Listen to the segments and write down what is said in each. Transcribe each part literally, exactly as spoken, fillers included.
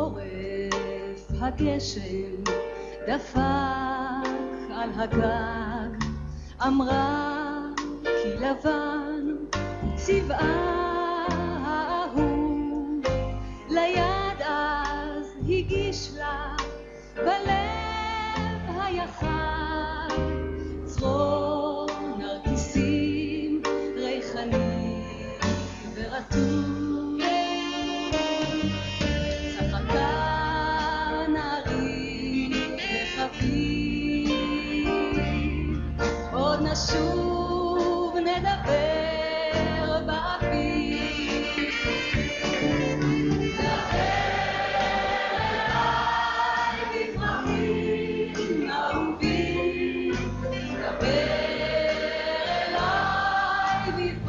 בחורף הגשם דפק על הגג, אמרה כי לבן צבעה האהוב, ליד אז הגיש לה בלב היחד צרור נרקיסים ריחני ורטוב. עוד נשוב נדבר באוויר, דבר אליי בפרחים אהובים, דבר אליי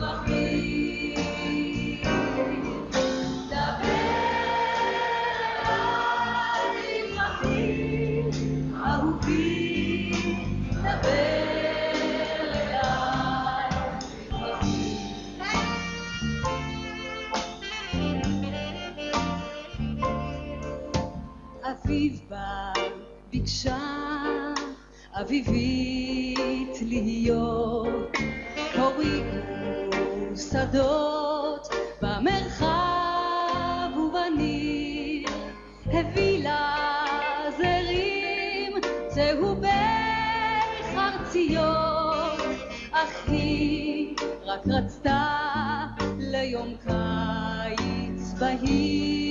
בפרחים, דבר אליי בפרחים אהובים, דבר אביב בה ביקשה אביבית להיות, הורידו שדות במרחב ובניר, הביא לה זרים צהובי חרציות, אך היא רק רצתה ליום קיץ בהיר.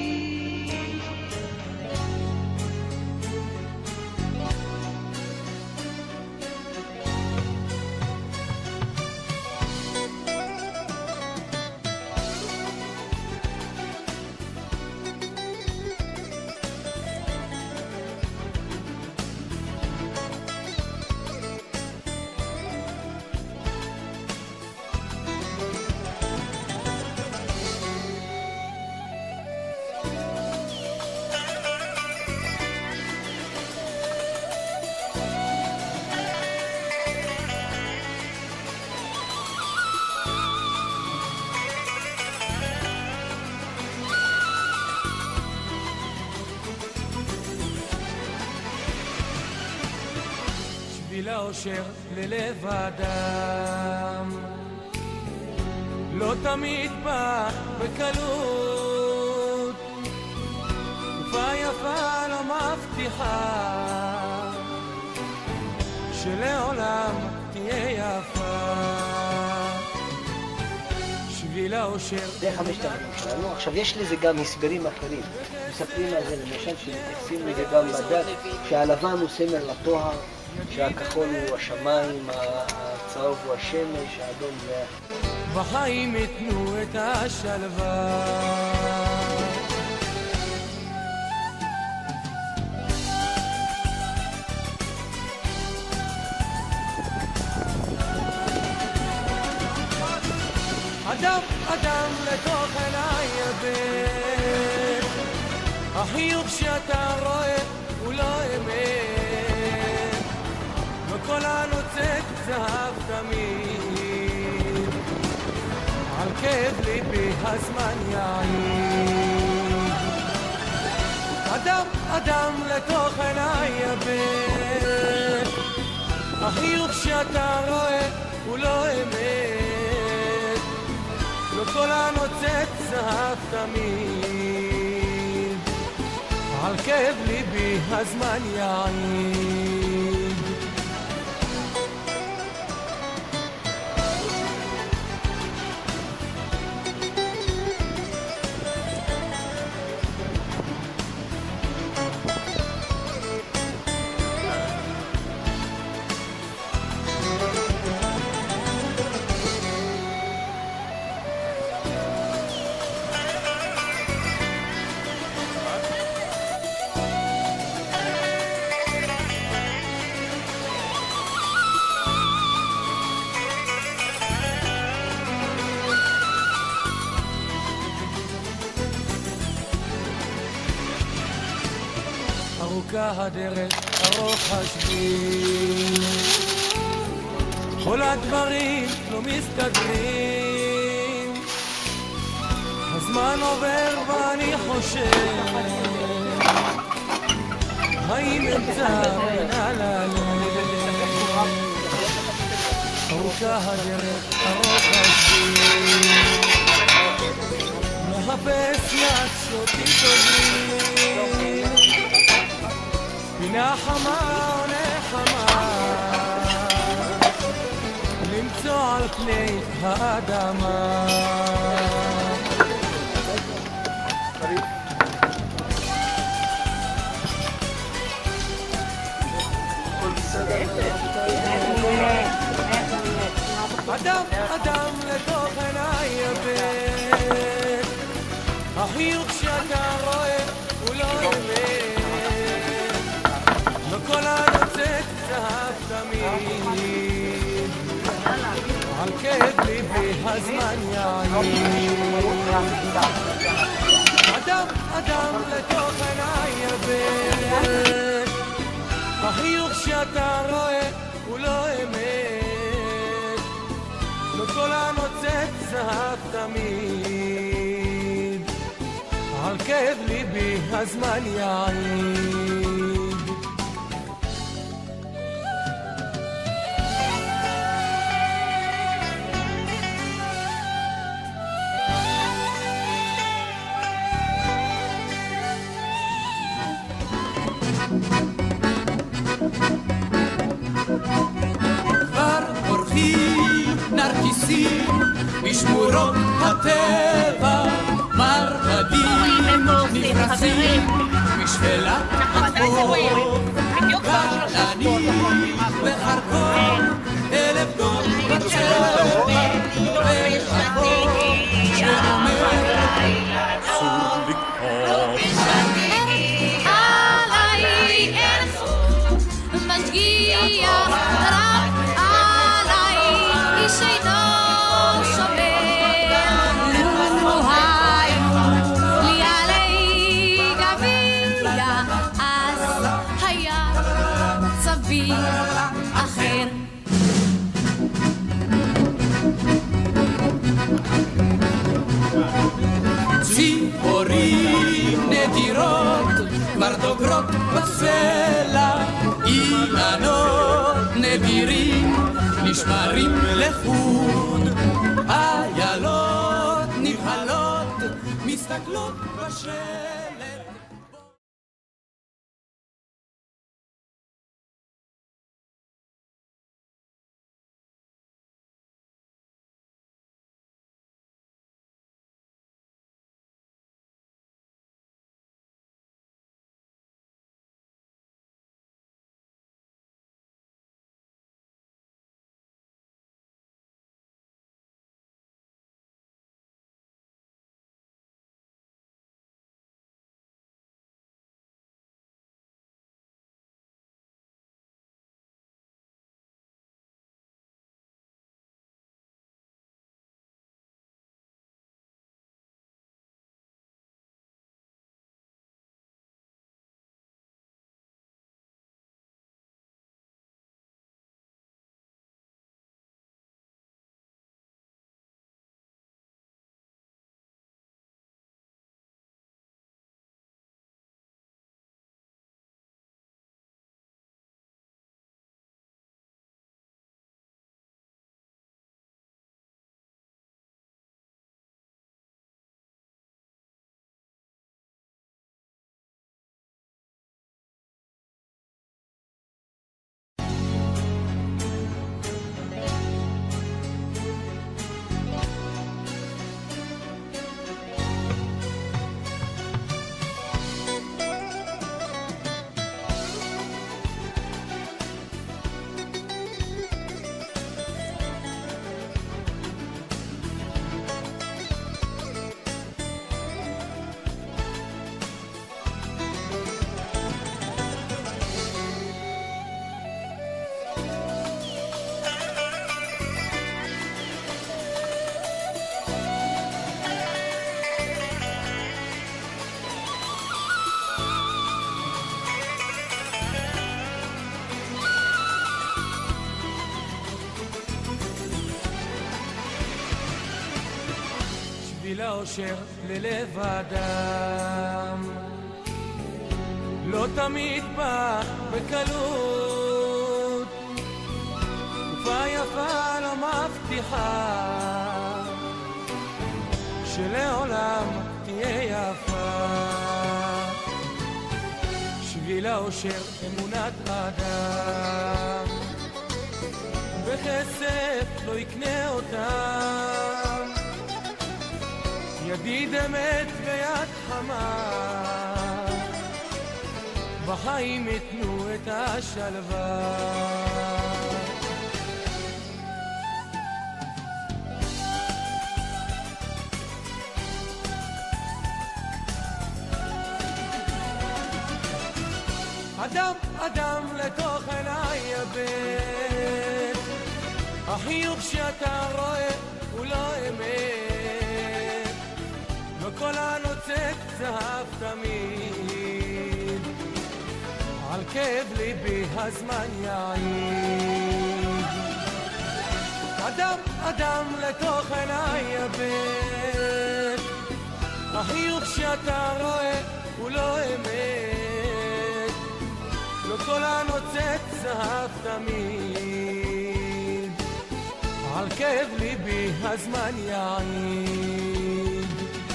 לאושר ללב אדם לא תמיד בא בקלות, תקופה יפה לא מבטיחה שלעולם תהיה יפה. שביל האושר זה חמשת הבנים שלנו. עכשיו יש לזה גם הסברים אחרים, מספרים על זה למשל שמתייחסים לזה גם בדת, שהלבן הוא סמל לטוהר, שהכחול הוא השמיים, הצהוב הוא השמש, האדום זה... בחיים יתנו את השלווה, אדם אדם לתוך עיניי יבט, החיוך שאתה רואה הוא לא אמת, וכל הנוצאת זהב תמיד, על כאב ליבי הזמן יעיד. אדם אדם לתוך עיניי יבט, החיוך שאתה רואה הוא לא אמת, וכל הנוצאת זהב תמיד, על כאב ליבי הזמן יעיד. ארוכה הדרך, ארוך השביל, כל הדברים לא מסתדרים, הזמן הזמן עובר ואני חושב האם אמצא בין הללב ארוכה הדרך, ארוך השביל מחפש לעשותי טובים פינה חמה או נחמה למצוא על פני האדמה אדם, אדם לתוך עיניי יבט החיוך שאתה רואה הוא לא אמת וכל הנוצאת זהב תמיד על כאב ליבי הזמן יעיד אדם, אדם לתוך עיניי יבט החיוך שאתה רואה הוא לא אמת וכל הנוצאת זהב תמיד על כאב ליבי הזמן יעיד כבר פורחים נרקיסים בשמורות הטבע מרבדים נפרסים בשפלת החוף גרעני וחרקון אלף דור בצבע וחרקון שאומר אסור לקרוא משגיח רק עליי איש אינו שומר לו היו לי עלי גביע אז היה מצבי אחר ציפורים נדירות כבר דוגרות בסלע אילנות נדירים נשמרים לחוד איילות נבהלות מסתכלות בשלט שביל האושר ללב האדם לא תמיד בא בקלות, תקופה יפה לא מבטיחה שלעולם תהיה יפה. שביל האושר אמונת אדם, בכסף לא יקנה אותם, ידיד אמת ויד חמה, בחיים יתנו את השלווה. אדם אדם לתוך עיניי יבט, החיוך שאתה רואה הוא לא אמת, וכל הנוצק זהב תמיד, על כאב ליבי הזמן יעיד. אדם אדם לתוך עיניי יבט, החיוך שאתה רואה הוא לא אמת, לא כל הנוצץ זהב תמיד, על כאב ליבי הזמן יעיד.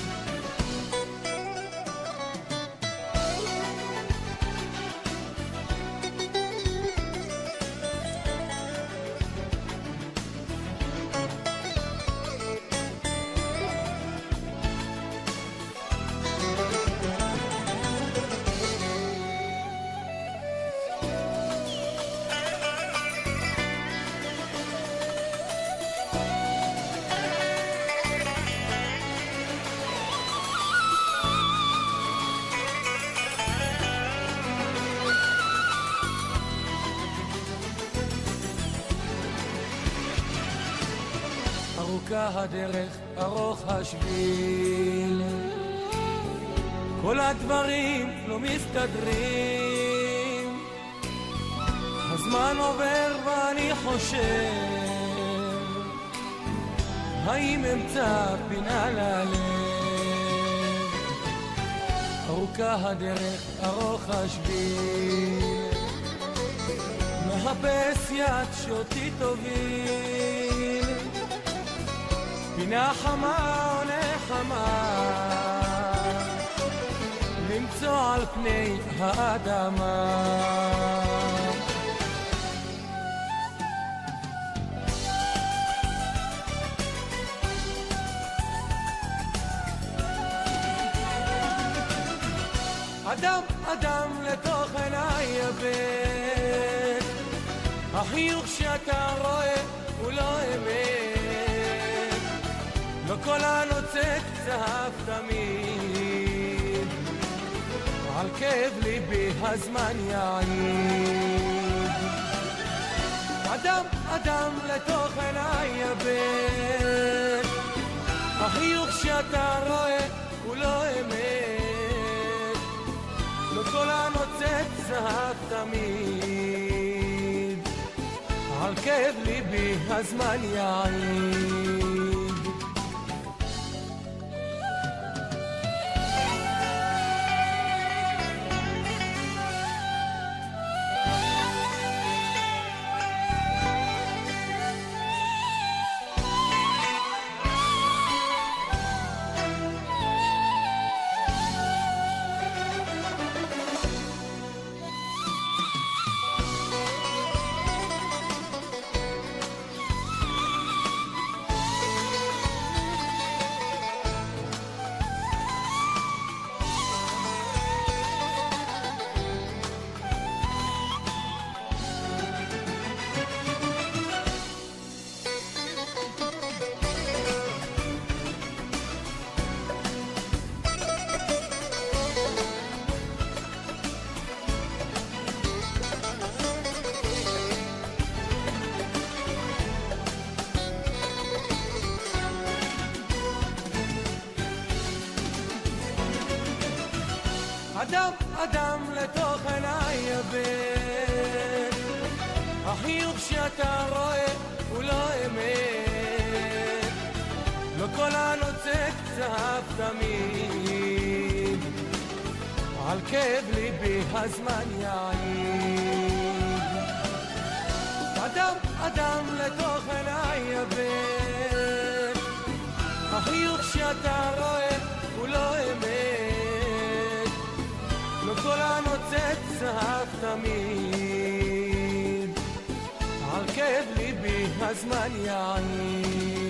ארוכה הדרך, ארוך השביל, כל הדברים לא מסתדרים, הזמן עובר ואני חושב, האם אמצא פינה ללב. ארוכה הדרך, ארוך השביל, מחפש יד שאותי תוביל, פינה חמה או נחמה, למצוא על פני האדמה. אדם אדם לתוך עיניי יבט, החיוך שאתה רואה הוא לא אמת, לא כל הנוצץ זהב תמיד, על כאב ליבי הזמן יעיד. אדם אדם לתוך עיניי יבט, החיוך שאתה רואה הוא לא אמת, לא כל הנוצץ זהב תמיד, על כאב ליבי הזמן יעיד. אדם אדם לתוך עיניי יבט, החיוך שאתה רואה הוא לא אמת, לא כל הנוצץ צהב תמיד, על כאב ליבי הזמן יעיד. אדם, אדם לתוך עיניי יבט, החיוך שאתה רואה הוא לא אמת, לא כל הנוצץ צהב תמיד, על כאב ליבי הזמן יעיד.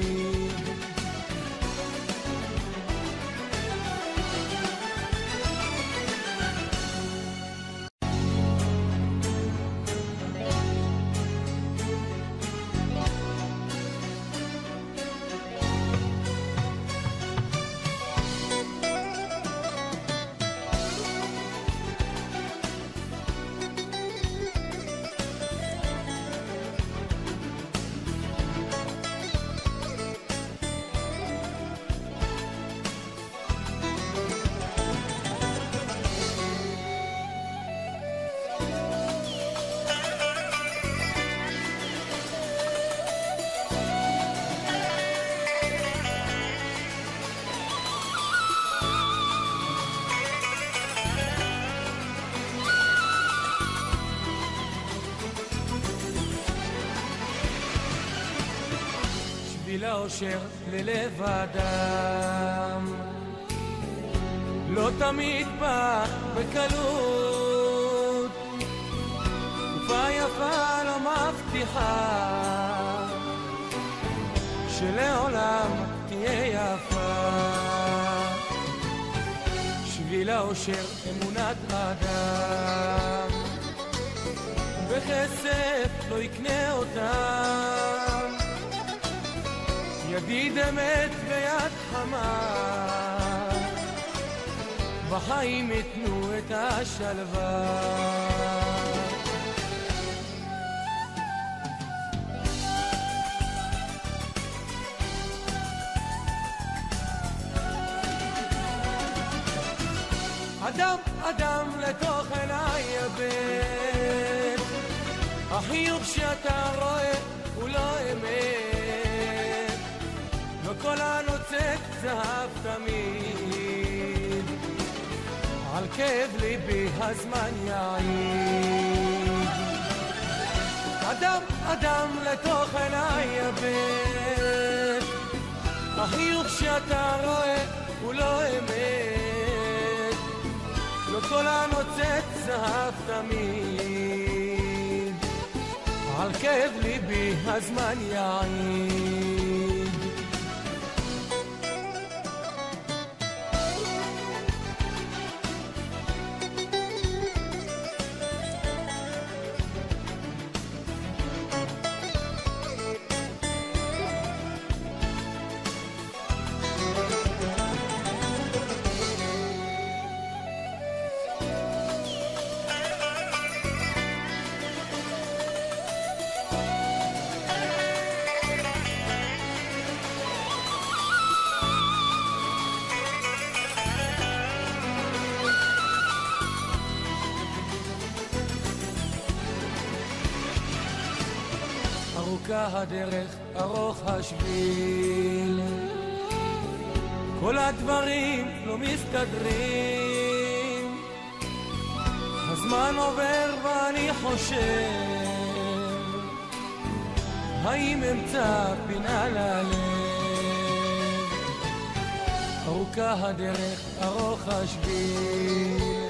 לאושר ללב אדם לא תמיד בא בקלות, תקופה יפה לא מבטיחה שלעולם תהיה יפה. שביל האושר אמונת אדם, בכסף לא יקנה אותם, ידיד אמת ויד חמה, בחיים יתנו את השלווה. אדם, אדם לתוך עיניי יבט, החיוך שאתה רואה הוא לא אמת, לא כל הנוצץ זהב תמיד, על כאב ליבי הזמן יעיד. אדם, אדם לתוך עיניי יבט, החיוך שאתה רואה הוא לא אמת, לא כל הנוצץ זהב תמיד, על כאב ליבי הזמן יעיד. ארוכה הדרך, ארוך השביל, כל הדברים לא מסתדרים, הזמן עובר ואני חושב, האם אמצא פינה ללב. ארוכה הדרך, ארוך השביל,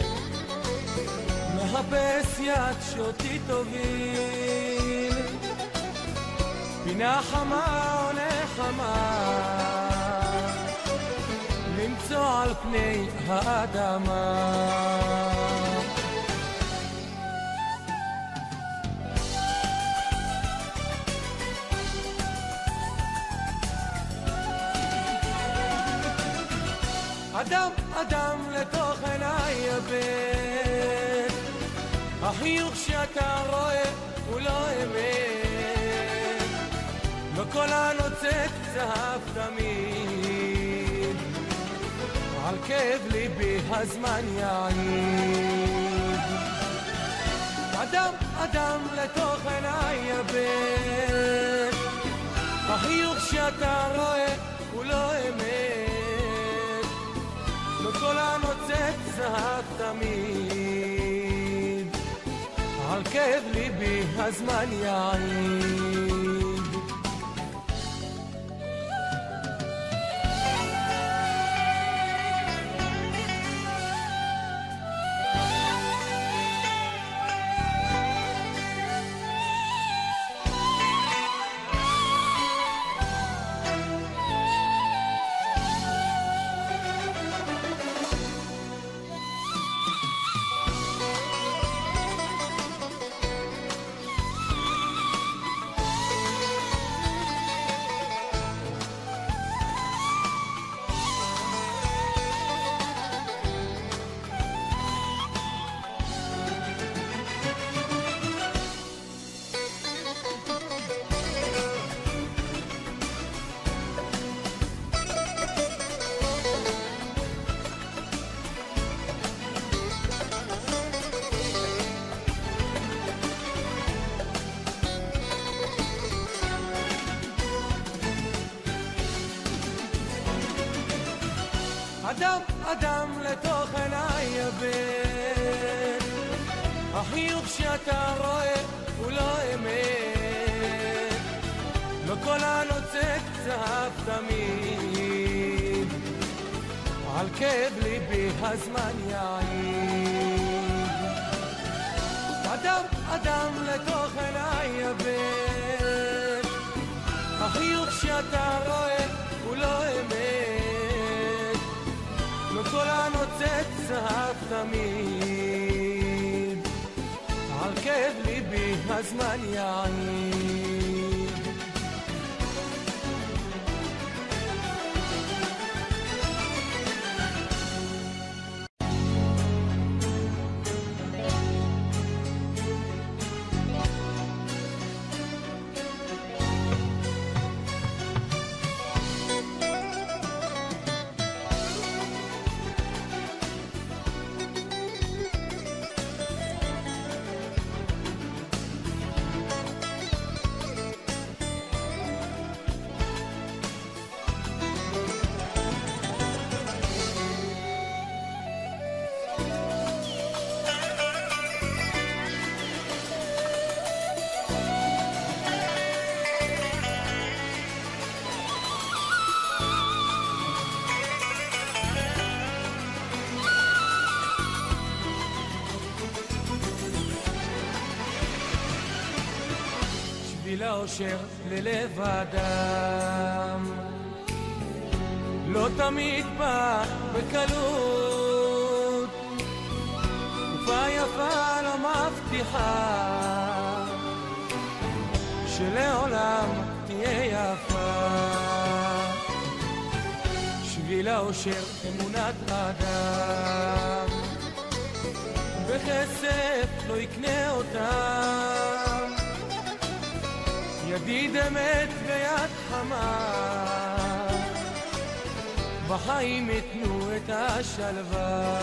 מחפש יד שאותי תוביל, פינה חמה או נחמה, למצוא על פני האדמה. אדם, אדם לתוך עיניי יבט, החיוך שאתה רואה הוא לא אמת, לא כל הנוצץ זהב תמיד, על כאב ליבי הזמן יעיד. אדם, אדם לתוך עיניי יבט, החיוך שאתה רואה הוא הוא לא אמת, וכל הנוצץ זהב תמיד, על כאב ליבי הזמן יעיד. אדם אדם לתוך עיניי יבט, החיוך שאתה רואה הוא לא אמת, לא כל הנוצץ זהב תמיד, על כאב ליבי הזמן יעיד. אדם אדם לתוך עיניי יבט, החיוך שאתה רואה הוא לא אמת, כל הנוצץ זהב תמיד, על כאב ליבי הזמן יעיד. לאושר ללב אדם לא תמיד בא בקלות, תקופה יפה לא מבטיחה שלעולם תהיה יפה. שביל האושר אמונת אדם, בכסף לא יקנה אותם, ידיד אמת ויד חמה, בחיים יתנו את השלווה.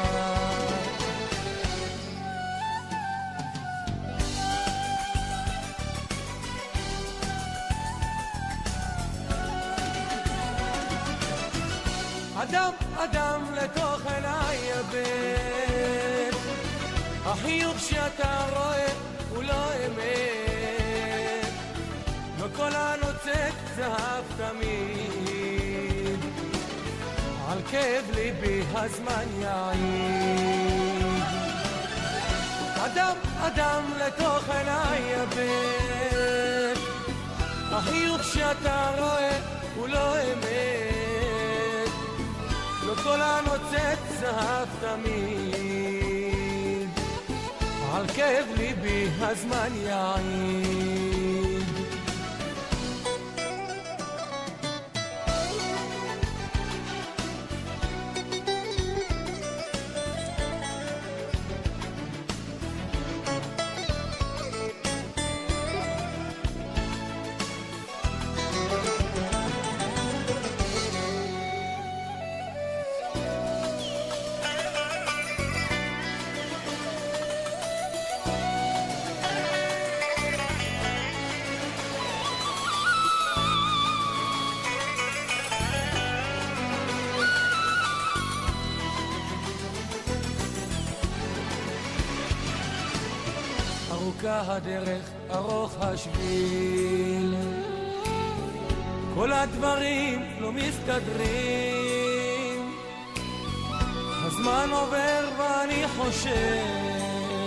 אדם אדם לתוך עיניי יבט, החיוך שאתה רואה הוא לא אמת, וכל הנוצץ זהב תמיד, על כאב ליבי הזמן יעיד. אדם אדם לתוך עיניי יבט, החיוך שאתה רואה הוא לא אמת, לא כל הנוצץ זהב תמיד, על כאב ליבי הזמן יעיד. ארוכה הדרך, ארוך השביל, כל הדברים לא מסתדרים, הזמן עובר ואני חושב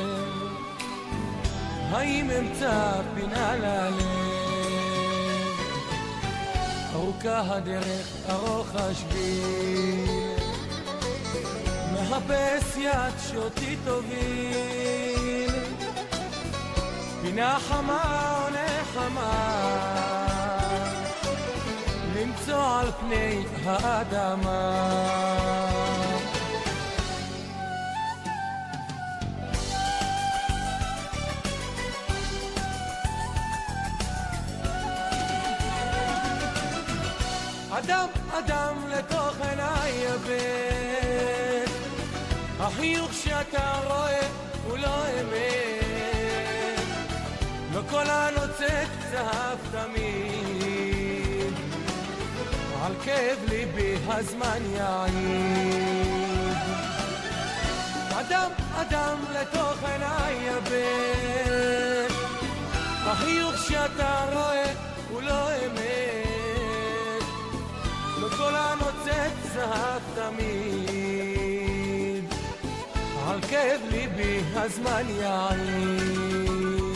האם אמצא פינה ללב. ארוכה הדרך, ארוך השביל, מחפש יד שאותי תוביל, פינה חמה או נחמה למצוא על פני האדמה. אדם אדם לתוך עיניי יבט, החיוך שאתה רואה הוא לא אמת, לא כל הנוצץ זהב תמיד, על כאב ליבי הזמן יעיד. אדם אדם לתוך עיניי יבט, החיוך שאתה רואה הוא לא אמת, כל הנוצץ זהב תמיד, על כאב ליבי הזמן יעיד.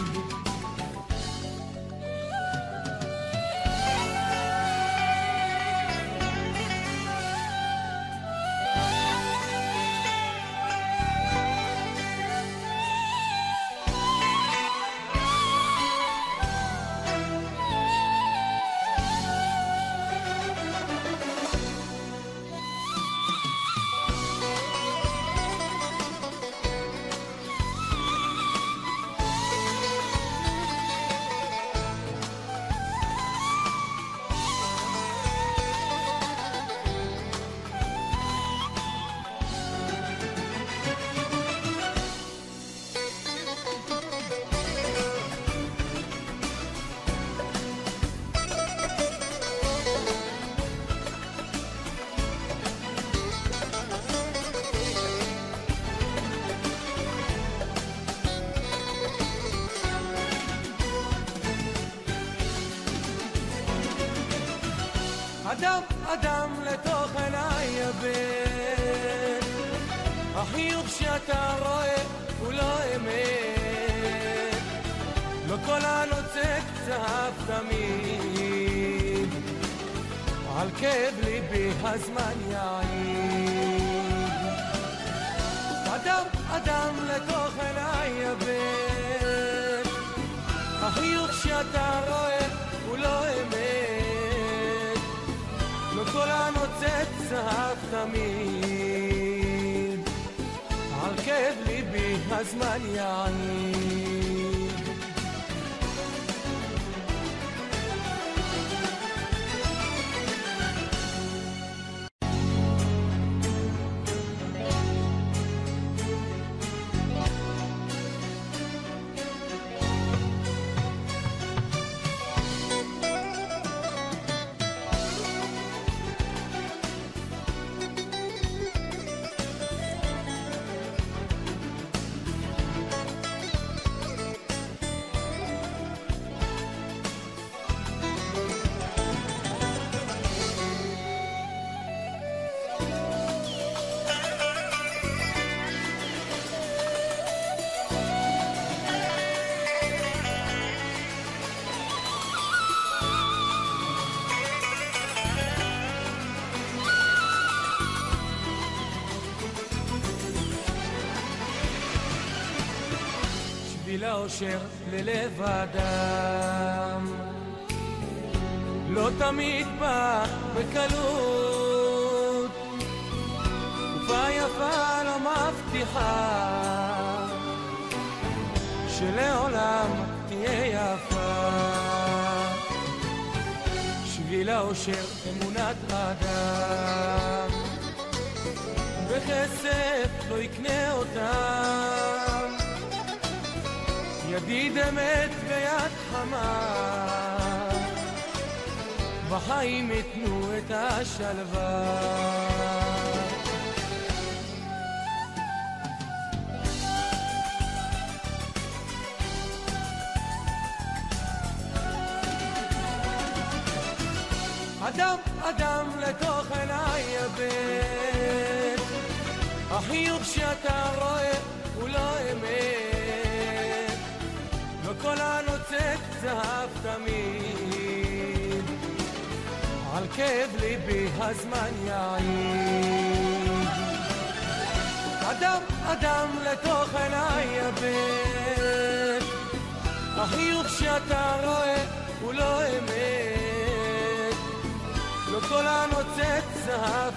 אדם אדם לתוך עיניי יבט, החיוך שאתה רואה הוא לא אמת, לא כל הנוצץ זהב תמיד, על כאב ליבי הזמן יעיד. אדם אדם לתוך עיניי יבט, החיוך שאתה רואה הוא לא אמת, לא כל הנוצץ זהב תמיד, על כאב ליבי הזמן יעיד. לאושר ללב אדם לא תמיד בא בקלות, תקופה יפה לא מבטיחה שלעולם תהיה יפה. שביל האושר אמונת אדם, וכסף לא יקנה אותם, ידיד אמת ויד חמה, בחיים יתנו את השלווה. אדם אדם לתוך עיניי יבט, החיוך שאתה רואה הוא לא אמת, לא כל הנוצץ זהב תמיד, על כאב ליבי הזמן יעיד. אדם אדם לתוך עיניי יבט, החיוך שאתה רואה הוא לא אמת, לא כל הנוצץ זהב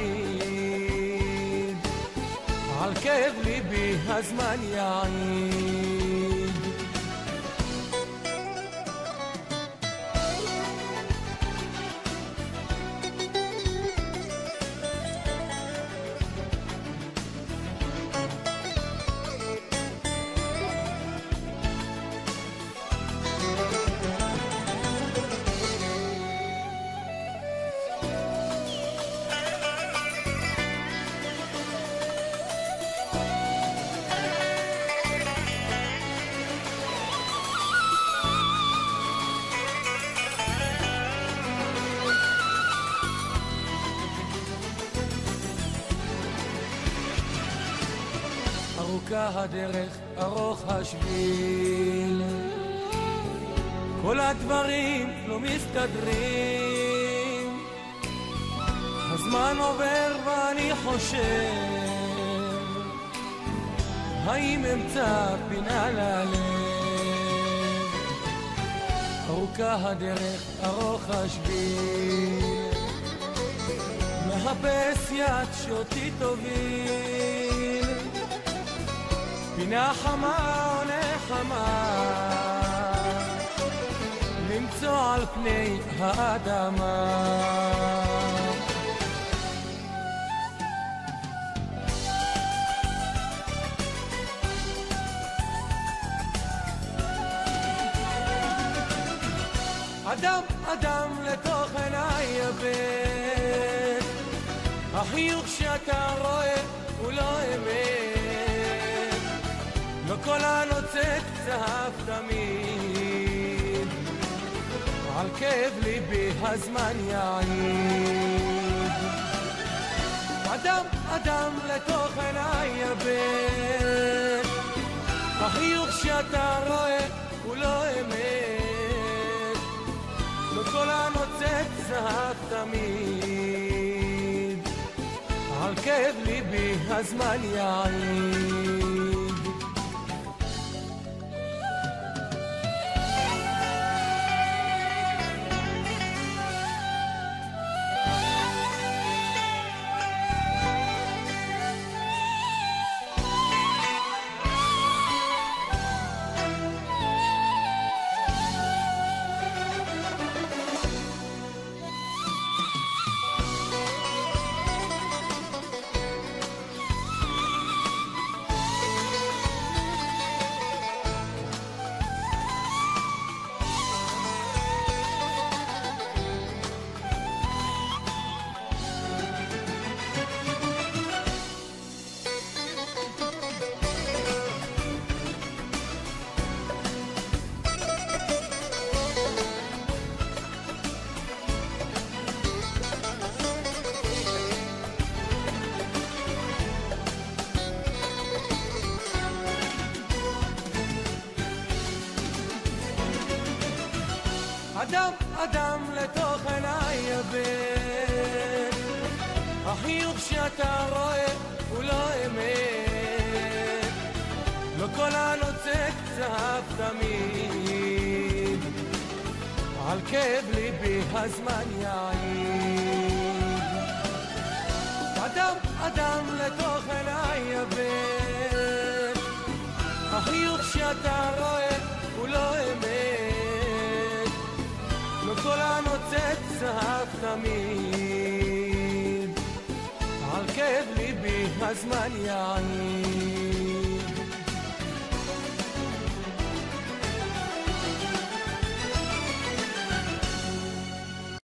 תמיד, על כאב ליבי הזמן יעיד. ארוכה הדרך, ארוך השביל, כל הדברים לא מסתדרים, הזמן עובר ואני חושב, האם אמצא פינה ללב. ארוכה הדרך, ארוך השביל, מחפש יד שאותי תוביל, פינה חמה או נחמה, למצוא על פני האדמה. אדם אדם לתוך עיניי יבט, החיוך שאתה רואה הוא לא אמת, לא כל הנוצץ זהב תמיד, על כאב ליבי הזמן יעיד. אדם אדם לתוך עיניי יבט, החיוך שאתה רואה הוא לא אמת, לא כל הנוצץ זהב תמיד, על כאב ליבי הזמן יעיד. אדם אדם לתוך עיניי יבט, החיוך שאתה רואה הוא לא אמת, לא כל הנוצץ זהב תמיד, על כאב ליבי הזמן יעיד. אדם אדם לתוך עיניי יבט, החיוך שאתה רואה הוא לא אמת, לא כל הנוצץ זהב תמיד, על כאב ליבי הזמן יעיד.